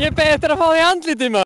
Ég beið eftir að fá því andlitið maður.